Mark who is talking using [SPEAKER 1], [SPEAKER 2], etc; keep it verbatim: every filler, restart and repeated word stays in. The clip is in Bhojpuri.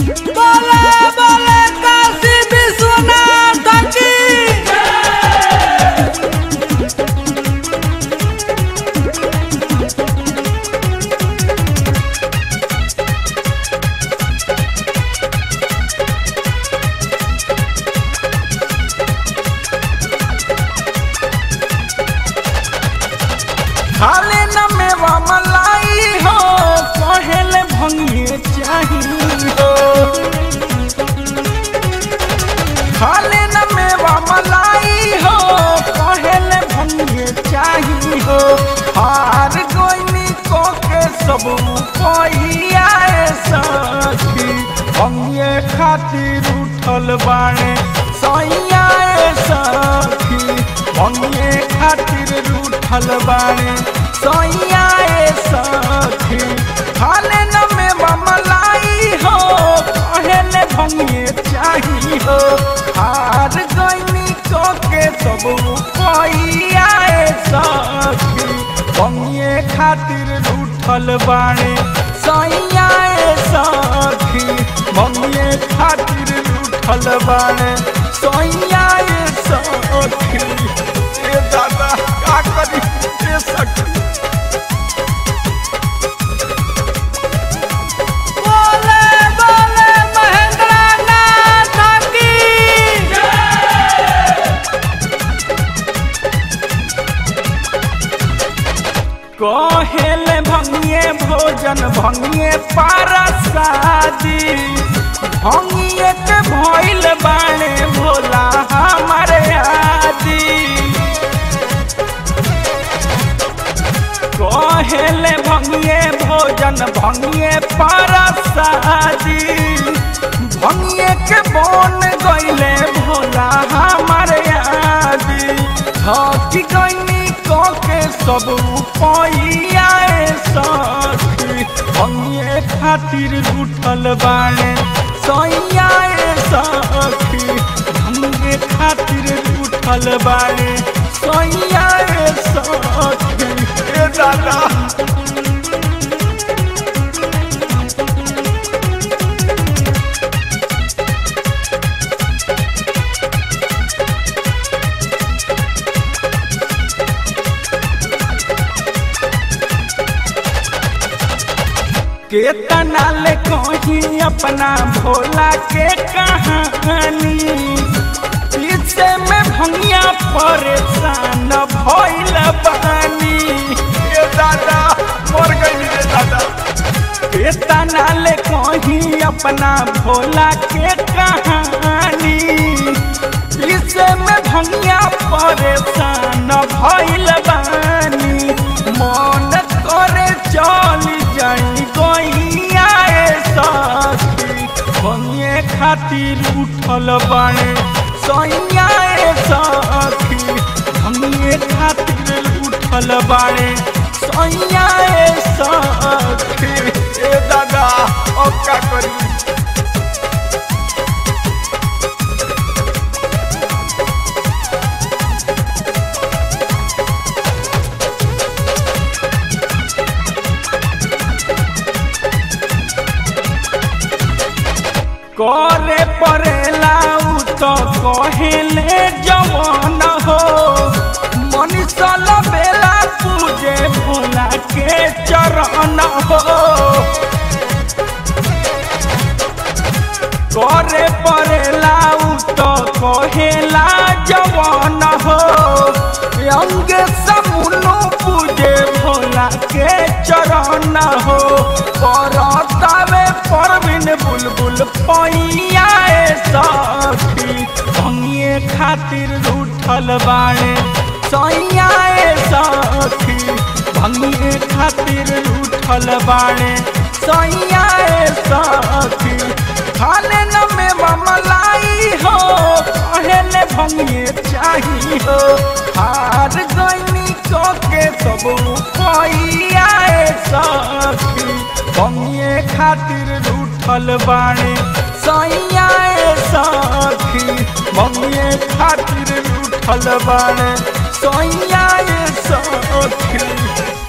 [SPEAKER 1] बोले बोले काशी विश्वनाथ की खाले न मेवा मलाई हो कहेले भंगिए चाहिए हो खाले न मेवा मलाई हो कहेले भंगिए चाहिए हो हार गोइनी को के सब कोई आए सखी भंगिए खातिर उठल बाणे सैया सखी भंगिए खातिर उठल बाणे सैया सखी खाले न मेवा मलाई हो कहेले भंगिए चाहिए हो हार गईनी को के सब कोई आए सखी भंगिए खातिर उठल बाणे सैया सखी भंगिए खातिर उठल बाणे सैया सखी ए दादा का करी ए सखी बोले बोले महेंद्र नाथ की कहेले भंगिए भोजन भंगिए पारसादी भंगिए के भइल बाणे भोला हमारे आदि कहेले भंगिए भोजन भंगिए पारसादी भंगिए के बन गईले भोला हमारे आदि हकी गईनी को के सब आए सखी भंगिए खातिर उठल बाणे सैया सखी भंगिए खातिर उठल बाणे सैया सखी ए दादा केतना ले कहीं अपना भोला के कहानी पीछे में भंगिया परेशान भइल बानी ए दादा मर गई रे दादा केतना ले कहीं अपना भोला के कहानी पीछे में भंगिया परेशान भइल बानी मन करे चल जाई गईया सखी भंगिए खातिर उठल बाणे सैया सखी भंगिए खातिर उठल बाणे सैया सखी ए दादा अब का करी करे परेला तो कहेले जवान हो मनीषा बेला पूजे भोला के चरण हो करे परेला तो कहेला जवान हो अंग समुनो पूजे भोला के चरण हो करतावे परवीन बुलबुल पैया सखी भंगिए खातिर उठल बाणे सैया सखी भंगिए खातिर उठल बाणे सैया सखी खाले न मेवा मलाई हो कहेले भंगिए चाहिए हो हार गईनी को के सब पैया सखी भंगिए खातिर उठल बाणे सैया सखी भंगिए खातिर उठल बाणे सैया सखी।